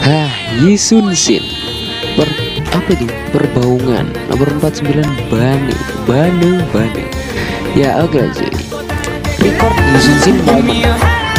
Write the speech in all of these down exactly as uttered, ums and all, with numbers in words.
Hah, Yisun Shin. Per, apa itu? Perbaungan nomor empat puluh sembilan Bane, Bane, Bane. Ya oke okay, cuy. Record Yisun Shin Mobile.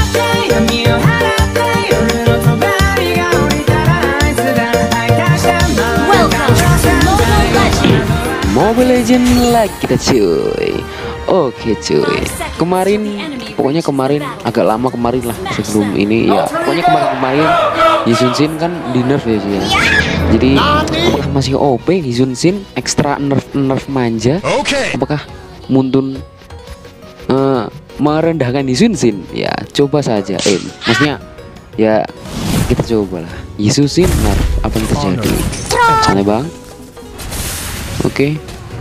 Mobile Legend lagi kita cuy. Oke cuy. Kemarin pokoknya kemarin agak lama kemarin lah sebelum ini ya. Pokoknya kemarin-kemarin Yisun Shin kan di nerf ya cuy ya. Jadi apakah masih O P Yisun Shin ekstra nerf nerf manja? Apakah Muntun uh, merendahkan Yisun Shin? Ya coba saja. Eh maksudnya ya kita coba lah. Yisun Shin nerf apa yang terjadi? Santai bang. Oke okay.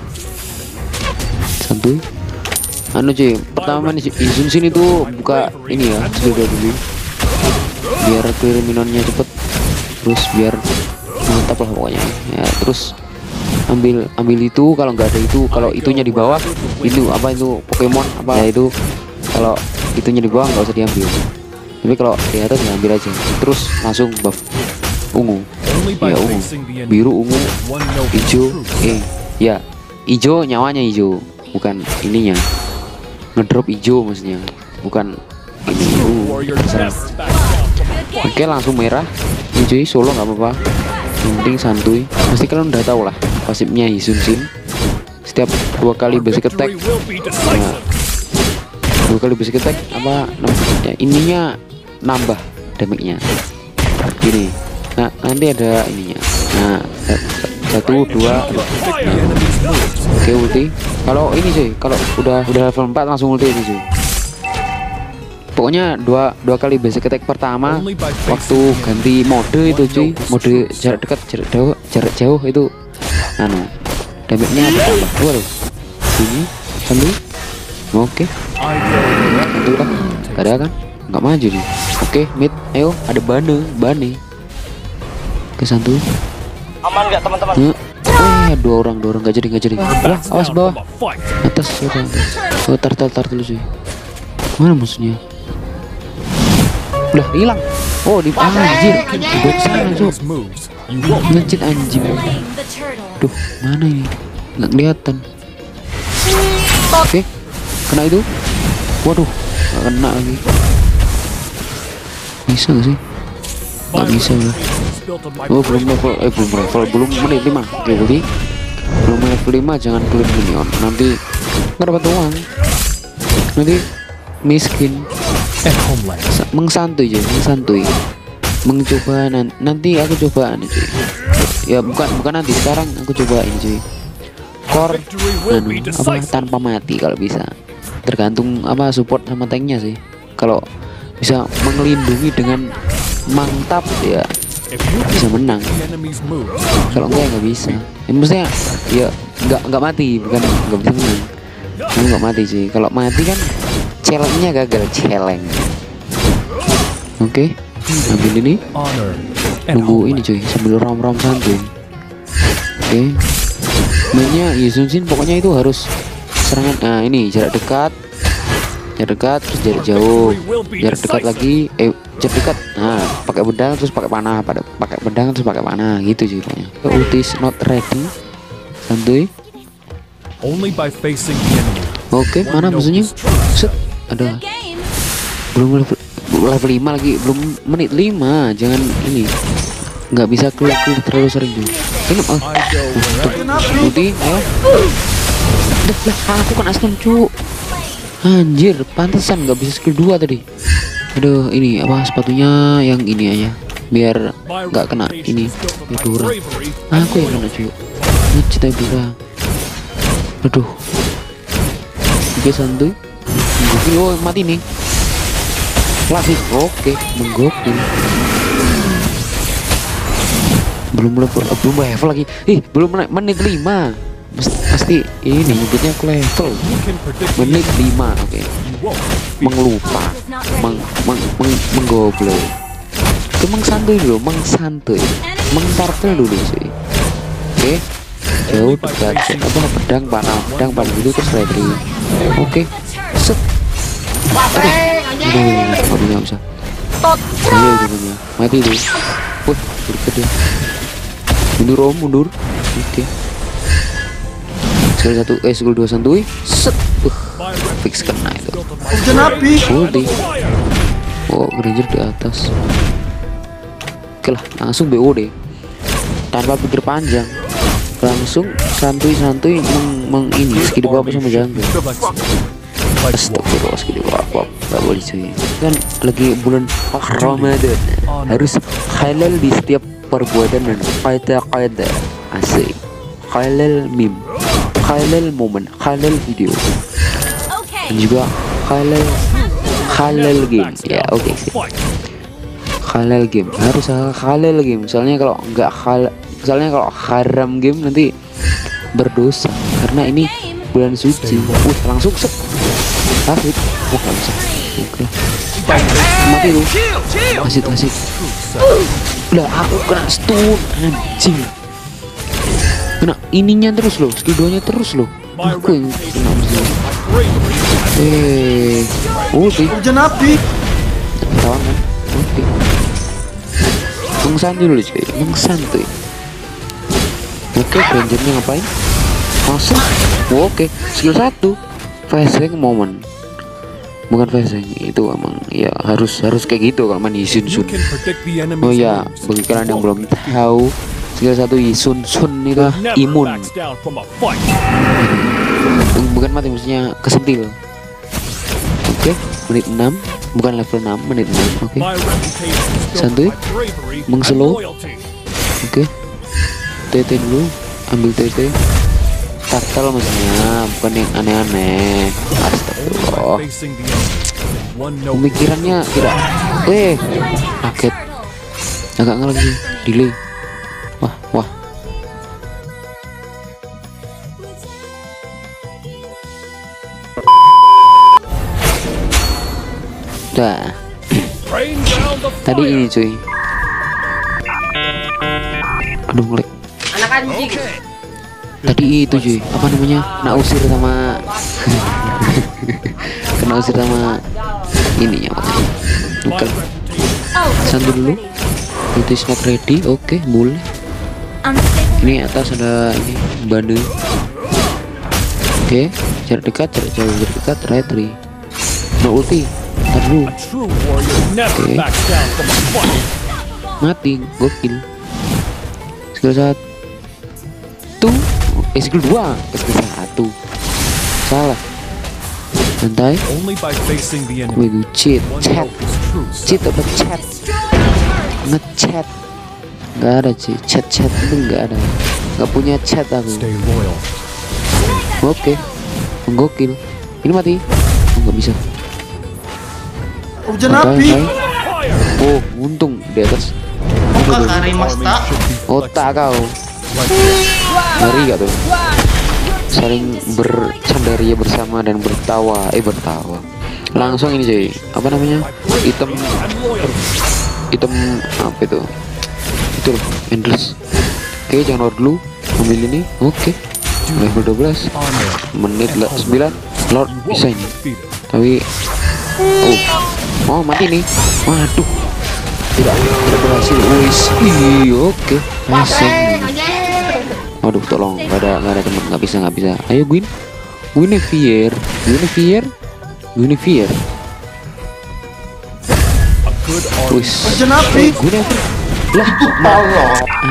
Santuy. Anu cuy, pertama nih Yisun Shin itu buka ini ya, sudah dulu biar clear minionnya cepet, terus biar mantap lah pokoknya ya. Terus ambil ambil itu, kalau nggak ada itu, kalau itunya di bawah itu apa itu Pokemon apa ya itu, kalau itunya di bawah nggak usah diambil, tapi kalau di atas diambil aja. Terus langsung buff ungu ya, ungu biru ungu hijau eh ya hijau, nyawanya hijau bukan ininya, ngedrop hijau maksudnya, bukan ini. uh, Oke langsung merah ini cuy, solo nggak apa-apa, yang penting santuy. Pasti kalian udah tahu lah pasifnya Yisun Shin. Setiap dua kali basic attack ya, dua kali basic attack apa ya, ininya nambah damage-nya gini. Nah nanti ada ininya, nah satu dua nah. Oke ulti. Kalau ini sih kalau udah udah level empat langsung ulti ini sih. Pokoknya dua dua kali basic attack pertama waktu ganti mode itu cuy, mode jarak dekat, jarak jauh, jarak jauh itu anu damage-nya bertambah. Waduh ini sambil oke itu lah, gak ada kan, nggak maju nih. Oke mid, ayo ada Bane, Bane ke santuy. Aman nggak teman-teman? Eh dua orang, dua orang nggak jadi, nggak jadi. Wah awas bawah, atas, atas. Oh tar tar tar dulu sih. Mana musuhnya? Udah hilang. Oh di ah, anjir, di sana cok. Ngecit anjing. Duh mana ini? Nggak kelihatan. Oke, kena itu. Waduh, nggak kena lagi. Bisa nggak sih? Nggak bisa lah. Oh belum level, eh belum level, belum menit lima. Oke jadi belum level lima jangan clear minion, nanti nggak dapat uang, nanti miskin. Eh mengsantuy aja, mengsantuy, mencoba nanti, nanti aku coba nih cuy. Ya bukan bukan nanti, sekarang aku coba ini cuy. Core anu apa tanpa mati kalau bisa, tergantung apa support sama tanknya sih. Kalau bisa mengelindungi dengan mantap ya bisa menang, kalau enggak nggak bisa ya, maksudnya ya nggak nggak mati, bukan nggak bisa menang, kamu nggak mati sih. Kalau mati kan challenge-nya gagal, challenge. Oke okay. Ambil ini, nunggu ini cuy sambil rom-rom santuy. Oke okay. Mainnya Yisun Shin pokoknya itu harus serangan, nah ini jarak dekat, jarak dekat terus jarak jauh, jarak dekat lagi, eh jarak dekat, nah pakai pedang terus pakai panah, pada pakai pedang terus pakai panah gitu sih pokoknya. Ulti not ready, santuy. Oke mana musuhnya? Set ada, belum level, level lima lagi, belum menit lima, jangan ini, nggak bisa keluar keluar terlalu sering dulu. Ini oh, ulti, ayo. Dah lah, aku kan asam cu. Anjir, pantesan nggak bisa skill dua tadi. Aduh, ini apa sepatunya yang ini aja, biar nggak kena ini Eudora. Aku yang kena cuy, ngecit Eudora. Aduh, oke santuy. Oh mati nih. Klasik, oke, menggokil. Belum level, belum level lagi. Ih, belum menit lima. Pasti ini nyebutnya aku level menit lima. Oke okay. Mengelupa, meng, meng, meng, menggoblok. Itu mengsantuy dulu, mengsantuy, mengtartel dulu sih. Oke okay. Jauh dekat, apa pedang panah, pedang panah dulu terus ready. Oke okay. Set. Aduh, aduh, nggak bisa. Ayo, mati dulu. Wih, berdekat dia. Mundur om, mundur. Oke. Skill satu, eh skill dua santuy. Set. Uh, fix kena itu. Jenapi. Ulti. Oh, Granger di atas. Oke lah, langsung B O D. Tanpa pikir panjang. Langsung santuy-santuy meng, meng ini skill di bawah sama jungle. Astagfirullah, skill di bawah. Gak boleh cuy. Kan lagi bulan Ramadan. Harus halal di setiap perbuatan dan kaidah-kaidah. Asik. Halal meme. Halal momen, halal video, dan juga halal halal game. Ya oke okay, sih. Halal game harus halal game. Soalnya kalau nggak hal, soalnya kalau haram game nanti berdosa. Karena ini bulan suci. Uh langsung sep. Asik. Oh nggak bisa. Oke. Mati lu. Asik asik. Udah aku kena stun anjing. Kena ininya terus loh, skill dua nya terus loh. Aku yang kena masalah. Eh, ulti. Jenapi. Ketahuan kan? Ulti. Mengsantuy dulu cuy, mengsantuy. Oke, Grangernya ngapain? Masuk. Oh, oke, skill satu. Flashbang moment. Bukan flashbang, itu emang ya harus harus kayak gitu kalau main Sun Sun. Oh ya, bagi kalian yang belum tahu, skill satu Sun Sun itu imun. Bukan mati, maksudnya kesentil. Oke, menit enam, bukan level enam, menit enam. Oke. Santuy. Mengslow. Oke. T T dulu, ambil T T. Turtle maksudnya, bukan yang aneh-aneh. Astagfirullah. Pemikirannya tidak. Eh, kaget. Agak nggak lagi delay. Wah, wah. Dah. Tadi ini cuy. Aduh ngelag. Anak anjing. Tadi itu cuy, apa namanya? Kena usir sama kena usir sama ininya makanya. Oke. Santai dulu. Itu is not ready. Oke, boleh. Ini atas ada ini bande. Oke, jarak dekat, jarak jauh, jarak dekat, retry. No ulti. Ntar dulu. Oke. Mati, gokil. Skill satu. Eh, skill dua. Skill satu. Salah. Santai. Wih, gue cheat, chat, cheat apa chat, ngechat, nggak ada sih, chat chat itu nggak ada, nggak punya chat aku. Oke, menggokil. Ini mati, oh, nggak bisa. Santai. Oh, untung di atas. Otak kau, ngeri gak tuh? Saling bercandaria bersama dan bertawa eh bertawa langsung ini cuy, apa namanya, item item apa itu itu loh, endless. Oke, jangan lord dulu, ambil ini. Oke, level dua belas, menit sembilan, lord bisa ini tapi oh oh mati nih, waduh tidak tidak berhasil. Wis, oke masih. Waduh, tolong, nggak ada nggak ada teman, nggak bisa nggak bisa. Ayo Gwyn, Guinevere, Guinevere, Guinevere. Wis, Guinevere. Lah, aduh,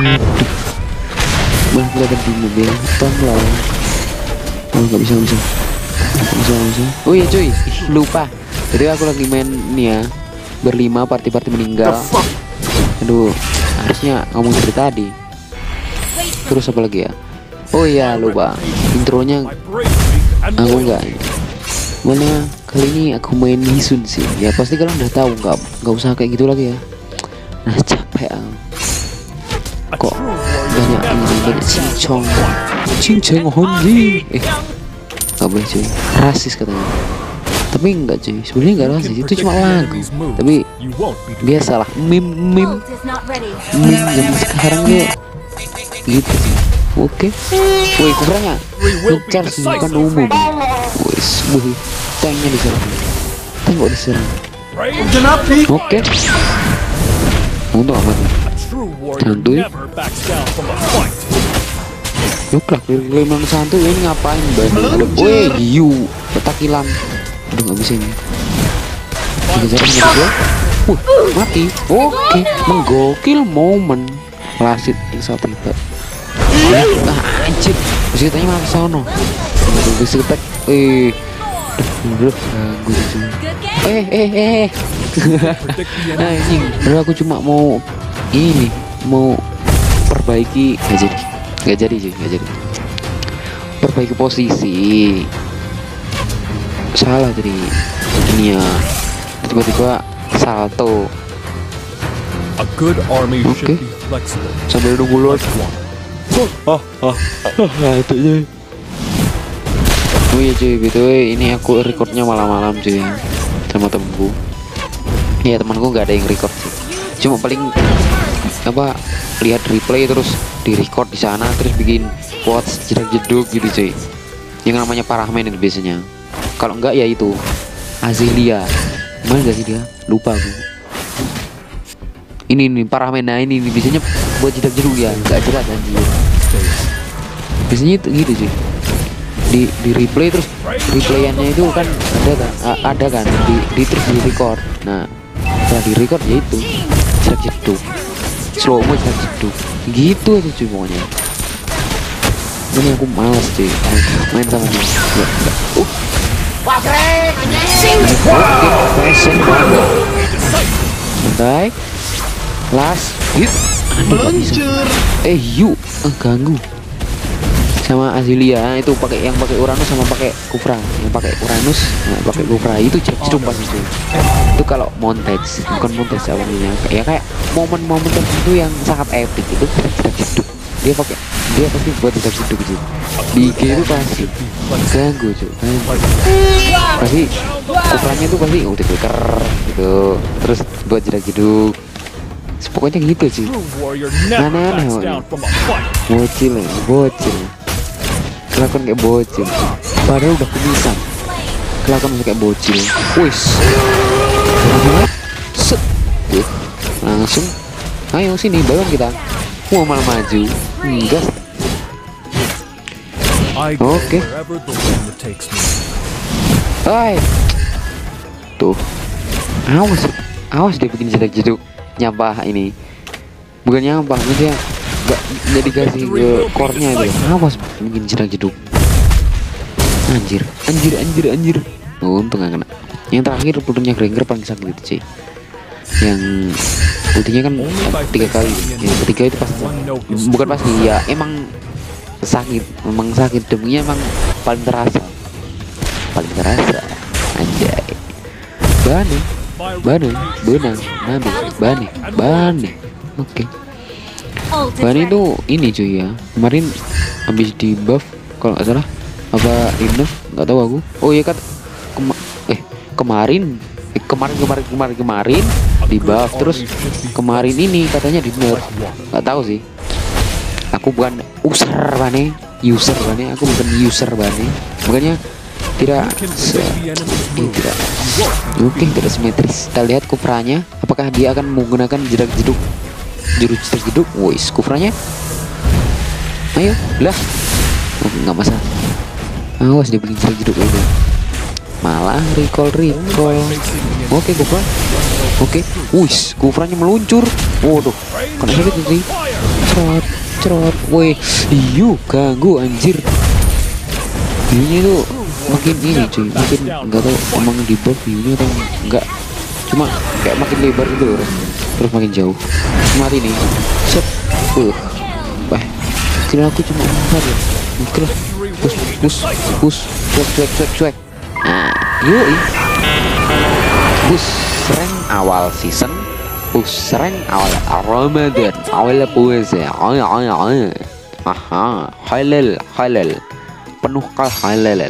bah kelihatan di mobil, tolong. Oh nggak bisa nggak bisa, nggak bisa nggak bisa. Oh iya cuy, lupa. Jadi aku lagi main nih ya, berlima, party-party meninggal. Aduh, harusnya ngomong dari tadi. Terus apa lagi ya? Oh iya lupa, intronya aku enggak. Mana kali ini aku main Hisun sih. Ya pasti kalian udah tahu, nggak nggak usah kayak gitu lagi ya. Nah capek aku. Kok banyak ini banyak cincong, cincong Honji. Eh nggak boleh cuy, rasis katanya. Tapi enggak cuy, sebenarnya enggak rasis, itu cuma lagu. Tapi biasalah meme meme meme zaman sekarang tuh gitu sih. Oke, woi kurangnya ngecharge bukan umum. Wis, wih, tanknya diserang, tank kok diserang. Oke, untung amat. santuy. Yuk lah, keliling santuy ini ngapain banyak ada. Weh, you petakilan. Aduh nggak bisa ini. Dikejar sama dia. Uh, mati. Oke, menggokil momen. Lasit saat itu. Ah, anjir. Bisikletnya malah sono. Bisiklet. Eh. Aduh, ganggu sih. Eh, eh, eh. Anjing, bro aku cuma mau ini, mau perbaiki nggak jadi, nggak jadi sih, nggak jadi. Perbaiki posisi. Salah tadi. Ini ya. Tiba-tiba salto. A good army Oke. should be flexible. Sambil nunggu load. Oh, oh, Ah, itu cuy. Oh iya cuy, btw ini aku recordnya malam-malam cuy sama temenku. Ya temanku nggak ada yang record sih. Cuma paling apa lihat replay terus di record di sana terus bikin quotes jedak jeduk gitu cuy. Yang namanya Parahmen itu biasanya. Kalau enggak ya itu Azelia. Mana gak sih dia? Lupa aku. Ini nih Parahmen, nah ini nih biasanya buat jedak jeduk ya, nggak jelas anjir. Biasanya itu gitu cuy. Di di replay terus replayannya itu kan ada kan a- ada kan di, di terus di record. Nah setelah di record ya itu jedak jeduk slow mo jedak jeduk gitu aja cuy pokoknya. Ini aku malas cuy main sama dia. Ya, ya. Uh fashion banget. Santai last hit. Aduh gak bisa. Eh you eh, ganggu sama Azelia itu pakai yang pakai Uranus sama pakai Kufra. Yang pakai Uranus nah, pakai Kufra itu jeduk pas itu. Itu kalau montage bukan montage awalnya ya kayak momen-momen tertentu yang sangat epic itu jeduk. Dia pakai dia pasti buat jeduk gitu. Di I G itu pasti ganggu cuy. Pasti Kufranya itu pasti oh diker gitu. Terus buat jeduk. Pokoknya gitu sih. Aneh-aneh bocil ya, bocil kelakuan kayak bocil padahal udah kumisan kelakuan kayak bocil. Wis set langsung ayo sini balon kita mau malah maju enggak. Oke hai tuh awas awas dia bikin jedak jeduk nyampah ini bukan nyampah maksudnya nggak nggak dikasih ke core-nya itu. Awas bikin jedak jeduk anjir anjir anjir anjir. Oh, untung gak kena. Yang terakhir pelurnya Granger paling sakit itu cuy. Yang ultinya kan tiga kali. Yang ketiga itu pas bukan pasti ya emang sakit memang sakit deminya emang paling terasa paling terasa anjay. Bane Bane benang nabi Bane Bane oke. Bane itu ini cuy ya kemarin habis di buff kalau nggak salah apa di nerf nggak tahu aku. Oh iya kan Kema eh kemarin eh, kemarin kemarin kemarin kemarin di buff terus kemarin ini katanya di nerf nggak tahu sih. Aku bukan user Bane user Bane aku bukan user Bane makanya tidak se ini tidak oke tidak simetris. Kita lihat Kufranya apakah dia akan menggunakan jedak jeduk jurus jedak jeduk. Wis Kufranya ayo lah oh, nggak masalah. Awas dia bikin jedak jeduk itu malah recall recall. Oke Kufra oke wis Kufranya meluncur. Waduh kena sakit sih cerot cerot. Weh iyu ganggu anjir. Ini tuh makin ini cuy makin nggak tahu emang di buff view-nya atau enggak cuma kayak makin lebar gitu loh terus makin jauh mati nih set uh bah kira aku cuma empat ya mungkin lah push push push cuek cuek cuek cuek nah yuk push rank awal season push rank awal Ramadan awal puasa ayo ayo ayo aha halal halal penuh kal halal.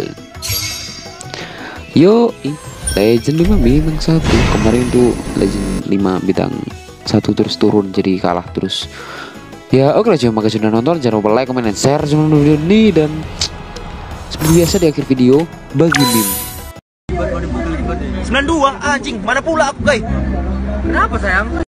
Yo, Legend lima bintang satu kemarin tuh Legend lima bintang satu terus turun jadi kalah terus. Ya oke lah, jangan makasih sudah nonton, jangan lupa like, comment, dan share channel video ini dan seperti biasa di akhir video bagi meme. sembilan dua anjing, mana pula aku guys? Kenapa sayang?